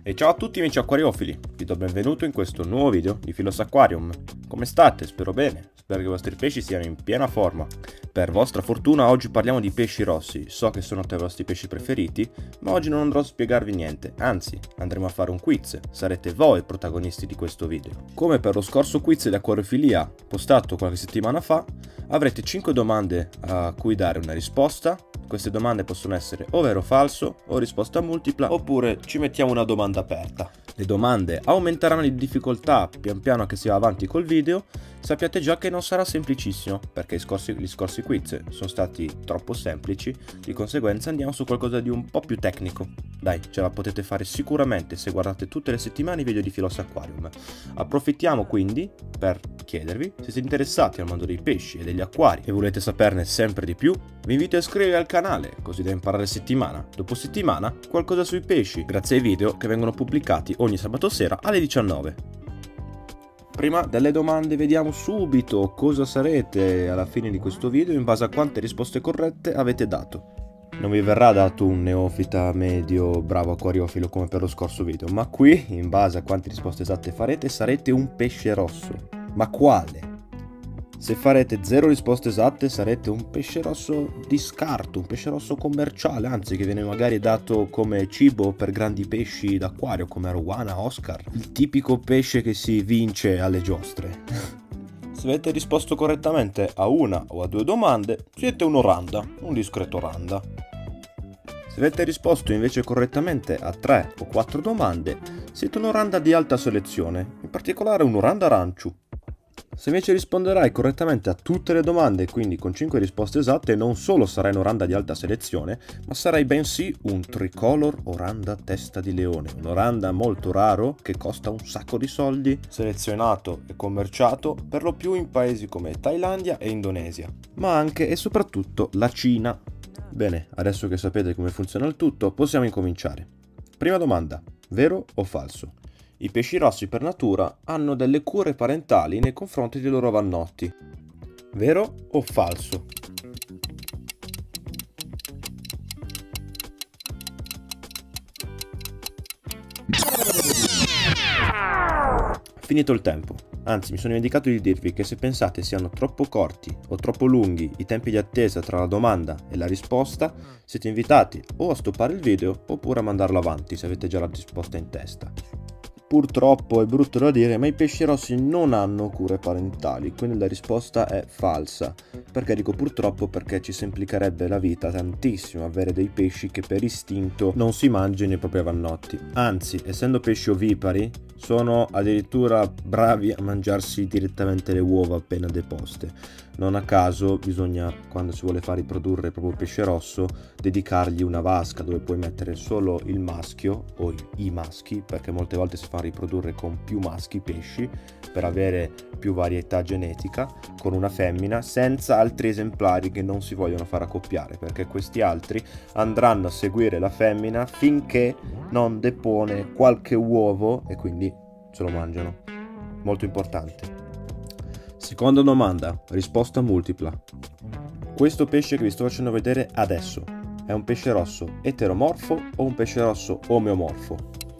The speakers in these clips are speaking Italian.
E ciao a tutti amici acquariofili, vi do il benvenuto in questo nuovo video di Philos Aquarium. Come state? Spero bene, spero che i vostri pesci siano in piena forma. Per vostra fortuna oggi parliamo di pesci rossi, so che sono tra i vostri pesci preferiti, ma oggi non andrò a spiegarvi niente, anzi andremo a fare un quiz, sarete voi i protagonisti di questo video. Come per lo scorso quiz di acquariofilia postato qualche settimana fa, avrete 5 domande a cui dare una risposta. Queste domande possono essere o vero o falso, o risposta multipla, oppure ci mettiamo una domanda aperta. Le domande aumenteranno di difficoltà pian piano che si va avanti col video. Sappiate già che non sarà semplicissimo, perché gli scorsi quiz sono stati troppo semplici, di conseguenza andiamo su qualcosa di un po' più tecnico. Dai, ce la potete fare sicuramente se guardate tutte le settimane i video di Philos Aquarium. Approfittiamo quindi per chiedervi se siete interessati al mondo dei pesci e degli acquari e volete saperne sempre di più. Vi invito a iscrivervi al canale, così da imparare settimana dopo settimana qualcosa sui pesci, grazie ai video che vengono pubblicati ogni sabato sera alle 19. Prima delle domande vediamo subito cosa sarete alla fine di questo video in base a quante risposte corrette avete dato. Non vi verrà dato un neofita, medio, bravo acquariofilo come per lo scorso video, ma qui, in base a quante risposte esatte farete, sarete un pesce rosso. Ma quale? Se farete 0 risposte esatte sarete un pesce rosso di scarto, un pesce rosso commerciale, anzi che viene magari dato come cibo per grandi pesci d'acquario come Arowana, Oscar, il tipico pesce che si vince alle giostre. Se avete risposto correttamente a una o a 2 domande, siete un oranda, un discreto randa. Se avete risposto invece correttamente a 3 o 4 domande, siete un oranda di alta selezione, in particolare un oranda arancio. Se invece risponderai correttamente a tutte le domande, quindi con 5 risposte esatte, non solo sarai un oranda di alta selezione, ma sarai bensì un tricolor oranda testa di leone, un oranda molto raro che costa un sacco di soldi, selezionato e commerciato per lo più in paesi come Thailandia e Indonesia, ma anche e soprattutto la Cina. Bene, adesso che sapete come funziona il tutto, possiamo incominciare. Prima domanda, vero o falso? I pesci rossi per natura hanno delle cure parentali nei confronti dei loro avannotti. Vero o falso? Finito il tempo. Anzi, mi sono dimenticato di dirvi che se pensate siano troppo corti o troppo lunghi i tempi di attesa tra la domanda e la risposta, siete invitati o a stoppare il video oppure a mandarlo avanti se avete già la risposta in testa. Purtroppo è brutto da dire, ma i pesci rossi non hanno cure parentali, quindi la risposta è falsa. Perché dico purtroppo? Perché ci semplicherebbe la vita tantissimo avere dei pesci che per istinto non si mangino i propri avannotti. Anzi, essendo pesci ovipari, sono addirittura bravi a mangiarsi direttamente le uova appena deposte. Non a caso bisogna, quando si vuole far riprodurre il proprio pesce rosso, dedicargli una vasca dove puoi mettere solo il maschio o i maschi, perché molte volte si fa riprodurre con più maschi pesci per avere più varietà genetica, con una femmina, senza altri esemplari che non si vogliono far accoppiare, perché questi altri andranno a seguire la femmina finché non depone qualche uovo e quindi se lo mangiano. Molto importante. Seconda domanda, risposta multipla. Questo pesce che vi sto facendo vedere adesso è un pesce rosso eteromorfo o un pesce rosso omeomorfo?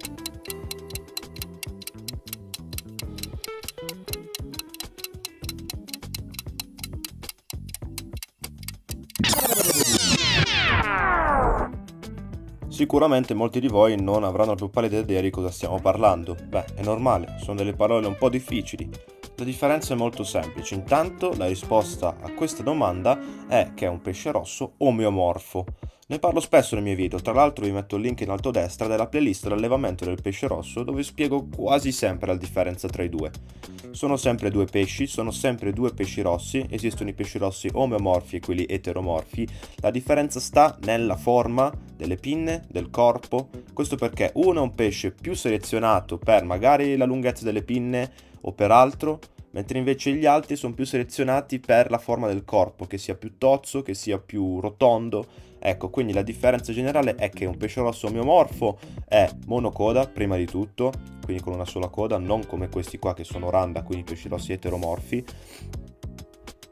Sicuramente molti di voi non avranno la più pallida idea di cosa stiamo parlando. Beh, è normale, sono delle parole un po' difficili. La differenza è molto semplice. Intanto la risposta a questa domanda è che è un pesce rosso omeomorfo. Ne parlo spesso nei miei video, tra l'altro vi metto il link in alto a destra della playlist dell'allevamento del pesce rosso dove spiego quasi sempre la differenza tra i due. Sono sempre due pesci, sono sempre due pesci rossi, esistono i pesci rossi omeomorfi e quelli eteromorfi, la differenza sta nella forma delle pinne, del corpo, questo perché uno è un pesce più selezionato per magari la lunghezza delle pinne o per altro, mentre invece gli altri sono più selezionati per la forma del corpo, che sia più tozzo, che sia più rotondo. Ecco, quindi la differenza generale è che un pesce rosso omeomorfo è monocoda, prima di tutto, quindi con una sola coda, non come questi qua che sono randa, quindi pesci rossi eteromorfi.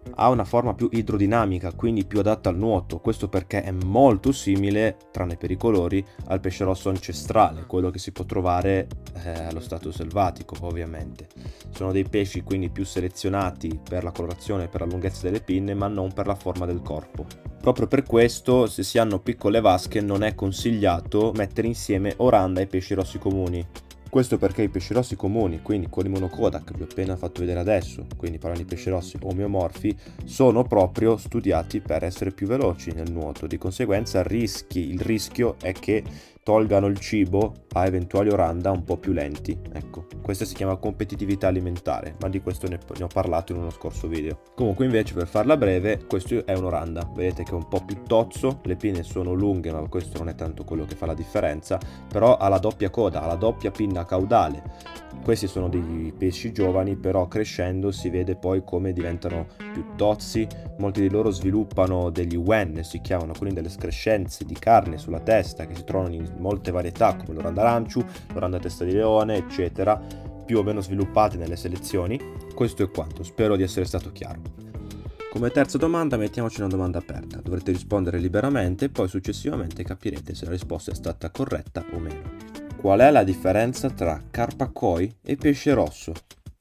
ha una forma più idrodinamica, quindi più adatta al nuoto. Questo perché è molto simile, tranne per i colori, al pesce rosso ancestrale, quello che si può trovare allo stato selvatico, ovviamente. Sono dei pesci quindi più selezionati per la colorazione e per la lunghezza delle pinne, ma non per la forma del corpo. Proprio per questo, se si hanno piccole vasche, non è consigliato mettere insieme oranda e pesci rossi comuni. Questo perché i pesci rossi comuni, quindi quelli monocoda che vi ho appena fatto vedere adesso, quindi parlando di pesci rossi omeomorfi, sono proprio studiati per essere più veloci nel nuoto. Di conseguenza il rischio è che tolgano il cibo a eventuali oranda un po' più lenti. Ecco, questa si chiama competitività alimentare, ma di questo ne ho parlato in uno scorso video. Comunque invece, per farla breve, questo è un oranda. Vedete che è un po' più tozzo, le pinne sono lunghe, ma questo non è tanto quello che fa la differenza, però ha la doppia coda, ha la doppia pinna caudale. Questi sono dei pesci giovani, però crescendo si vede poi come diventano più tozzi. Molti di loro sviluppano degli wen, si chiamano, quindi delle escrescenze di carne sulla testa che si trovano in molte varietà, come l'oranda aranciu, l'oranda testa di leone, eccetera, più o meno sviluppate nelle selezioni. Questo è quanto, spero di essere stato chiaro. Come terza domanda mettiamoci una domanda aperta, dovrete rispondere liberamente e poi successivamente capirete se la risposta è stata corretta o meno. Qual è la differenza tra carpa koi e pesce rosso?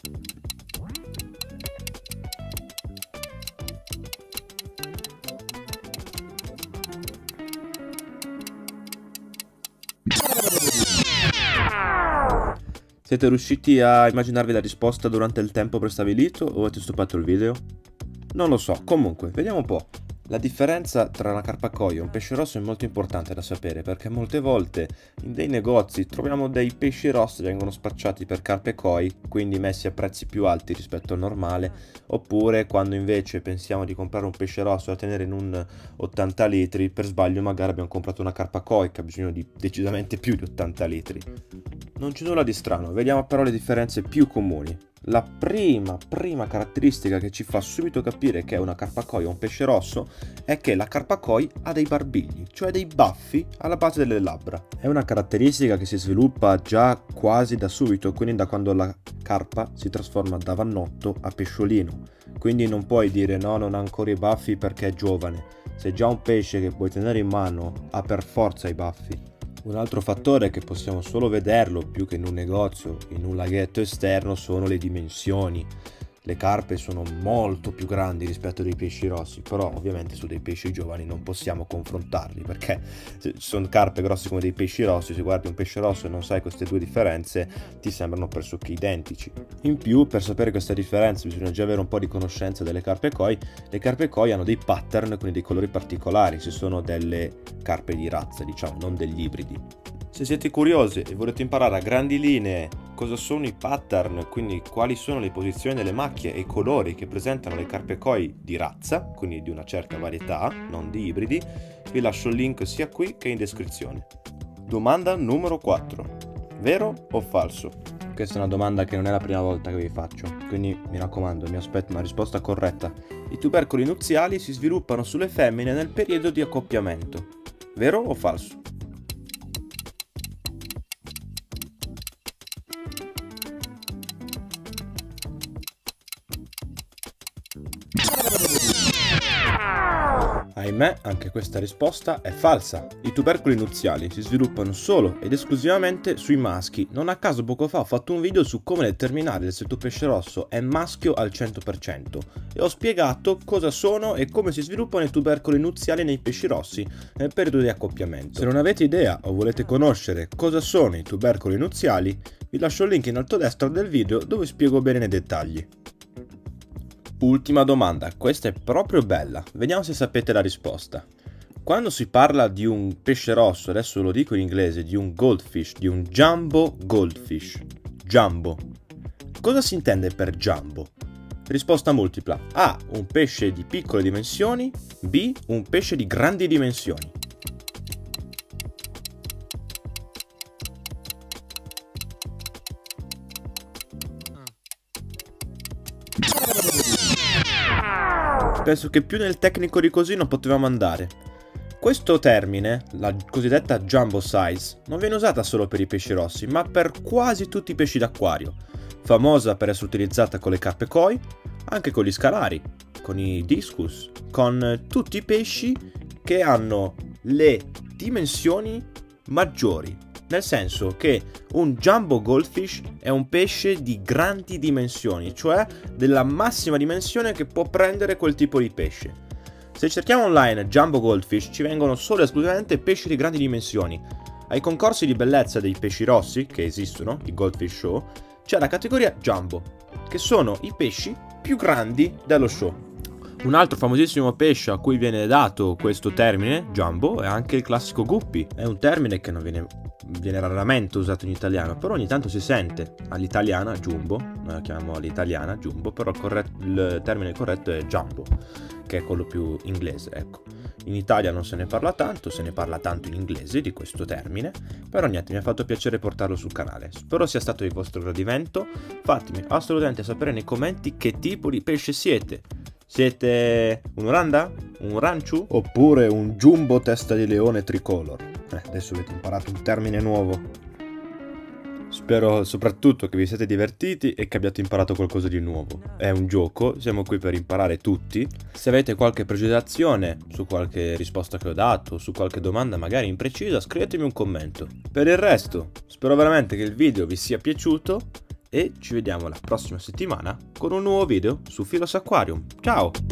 Siete riusciti a immaginarvi la risposta durante il tempo prestabilito o avete stoppato il video? Non lo so, comunque, vediamo un po'. La differenza tra una carpa koi e un pesce rosso è molto importante da sapere, perché molte volte in dei negozi troviamo dei pesci rossi che vengono spacciati per carpe koi, quindi messi a prezzi più alti rispetto al normale, oppure quando invece pensiamo di comprare un pesce rosso da tenere in un 80 litri, per sbaglio magari abbiamo comprato una carpa koi che ha bisogno di decisamente più di 80 litri. Non c'è nulla di strano, vediamo però le differenze più comuni. La prima caratteristica che ci fa subito capire che è una carpa koi o un pesce rosso è che la carpa koi ha dei barbigli, cioè dei baffi alla base delle labbra. È una caratteristica che si sviluppa già quasi da subito, quindi da quando la carpa si trasforma da vannotto a pesciolino. Quindi non puoi dire no, non ha ancora i baffi perché è giovane. Se già un pesce che puoi tenere in mano ha per forza i baffi. Un altro fattore che possiamo solo vederlo più che in un negozio, in un laghetto esterno, sono le dimensioni. Le carpe sono molto più grandi rispetto ai pesci rossi, però ovviamente su dei pesci giovani non possiamo confrontarli, perché se sono carpe grosse come dei pesci rossi, se guardi un pesce rosso e non sai queste due differenze, ti sembrano pressoché identici. In più, per sapere questa differenza bisogna già avere un po' di conoscenza delle carpe koi. Le carpe koi hanno dei pattern, quindi dei colori particolari, se sono delle carpe di razza, diciamo, non degli ibridi. Se siete curiosi e volete imparare a grandi linee cosa sono i pattern, quindi quali sono le posizioni delle macchie e i colori che presentano le carpe koi di razza, quindi di una certa varietà, non di ibridi, vi lascio il link sia qui che in descrizione. Domanda numero 4. Vero o falso? Questa è una domanda che non è la prima volta che vi faccio, quindi mi raccomando, mi aspetto una risposta corretta. I tubercoli nuziali si sviluppano sulle femmine nel periodo di accoppiamento. Vero o falso? Ahimè, anche questa risposta è falsa. I tubercoli nuziali si sviluppano solo ed esclusivamente sui maschi. Non a caso poco fa ho fatto un video su come determinare se il tuo pesce rosso è maschio al 100% e ho spiegato cosa sono e come si sviluppano i tubercoli nuziali nei pesci rossi nel periodo di accoppiamento. Se non avete idea o volete conoscere cosa sono i tubercoli nuziali, vi lascio il link in alto a destra del video dove spiego bene nei dettagli. Ultima domanda, questa è proprio bella, vediamo se sapete la risposta. Quando si parla di un pesce rosso, adesso lo dico in inglese, di un goldfish, di un jumbo goldfish, jumbo, cosa si intende per jumbo? Risposta multipla: A, un pesce di piccole dimensioni, B, un pesce di grandi dimensioni. Penso che più nel tecnico di così non potevamo andare. Questo termine, la cosiddetta jumbo size, non viene usata solo per i pesci rossi, ma per quasi tutti i pesci d'acquario. Famosa per essere utilizzata con le carpe koi, anche con gli scalari, con i discus, con tutti i pesci che hanno le dimensioni maggiori. Nel senso che un jumbo goldfish è un pesce di grandi dimensioni, cioè della massima dimensione che può prendere quel tipo di pesce. Se cerchiamo online jumbo goldfish ci vengono solo e esclusivamente pesci di grandi dimensioni. Ai concorsi di bellezza dei pesci rossi, che esistono, i Goldfish Show, c'è la categoria jumbo, che sono i pesci più grandi dello show. Un altro famosissimo pesce a cui viene dato questo termine, jumbo, è anche il classico guppy. È un termine che non viene raramente usato in italiano, però ogni tanto si sente. All'italiana jumbo, noi la chiamiamo all'italiana jumbo, però il termine corretto è jumbo, che è quello più inglese, ecco. In Italia non se ne parla tanto in inglese di questo termine, però niente, mi ha fatto piacere portarlo sul canale. Spero sia stato di vostro gradimento. Fatemi assolutamente sapere nei commenti che tipo di pesce siete. Siete un oranda? Un ranchu? Oppure un jumbo testa di leone tricolor? Adesso avete imparato un termine nuovo. Spero soprattutto che vi siete divertiti e che abbiate imparato qualcosa di nuovo. È un gioco, siamo qui per imparare tutti. Se avete qualche precisazione su qualche risposta che ho dato, su qualche domanda magari imprecisa, scrivetemi un commento. Per il resto, spero veramente che il video vi sia piaciuto e ci vediamo la prossima settimana con un nuovo video su Philos Aquarium. Ciao!